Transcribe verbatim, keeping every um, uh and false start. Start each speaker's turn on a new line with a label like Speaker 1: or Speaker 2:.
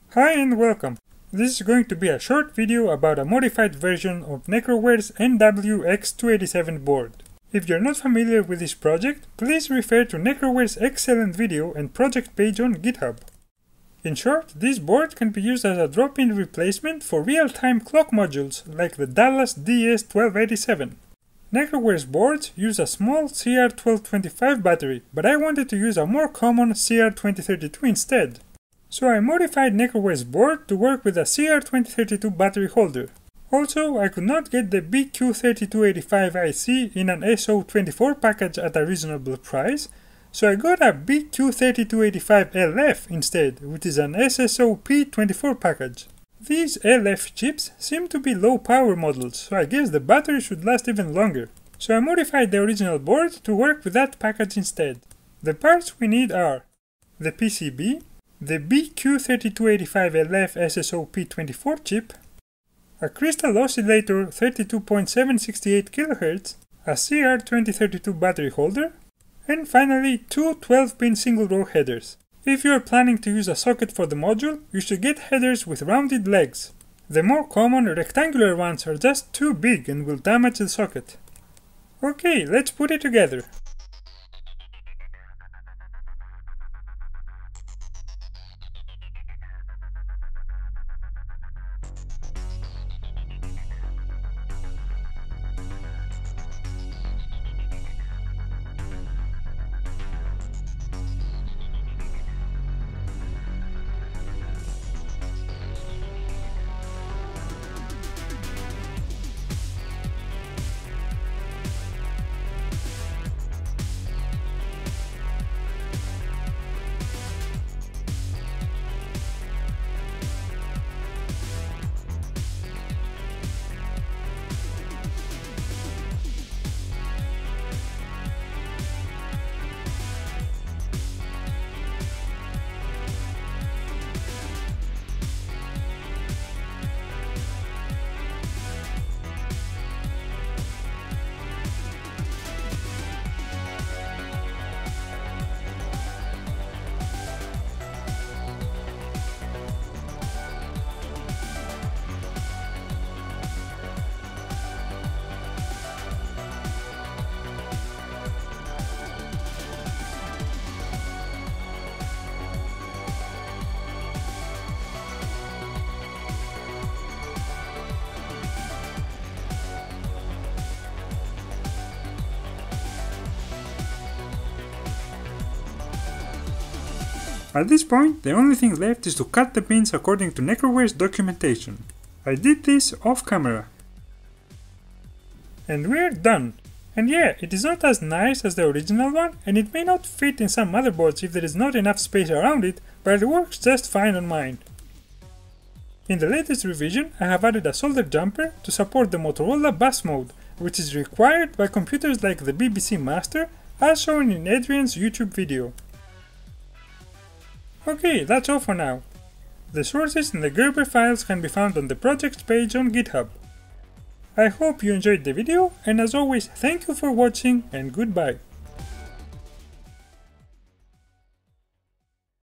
Speaker 1: Hi and welcome. This is going to be a short video about a modified version of Necroware's N W x two eighty-seven board. If you're not familiar with this project, please refer to Necroware's excellent video and project page on GitHub. In short, this board can be used as a drop-in replacement for real-time clock modules like the Dallas D S twelve eighty-seven. Necroware's boards use a small C R twelve twenty-five battery, but I wanted to use a more common C R twenty thirty-two instead. So I modified Necroware's board to work with a C R twenty thirty-two battery holder. Also, I could not get the B Q thirty-two eighty-five I C in an S O twenty-four package at a reasonable price, so I got a B Q thirty-two eighty-five L F instead, which is an S S O P twenty-four package. These L F chips seem to be low power models, so I guess the battery should last even longer. So I modified the original board to work with that package instead. The parts we need are the P C B, the B Q thirty-two eighty-five L F S S O P twenty-four chip, a crystal oscillator thirty-two point seven six eight kilohertz, a C R twenty thirty-two battery holder, and finally two twelve pin single row headers. If you are planning to use a socket for the module, you should get headers with rounded legs. The more common rectangular ones are just too big and will damage the socket. Okay, let's put it together. At this point, the only thing left is to cut the pins according to Necroware's documentation. I did this off camera. And we're done. And yeah, it is not as nice as the original one, and it may not fit in some motherboards if there is not enough space around it, but it works just fine on mine. In the latest revision, I have added a solder jumper to support the Motorola bus mode, which is required by computers like the B B C Master, as shown in Adrian's YouTube video. Okay, that's all for now. The sources and the Gerber files can be found on the project page on GitHub. I hope you enjoyed the video, and as always, thank you for watching and goodbye.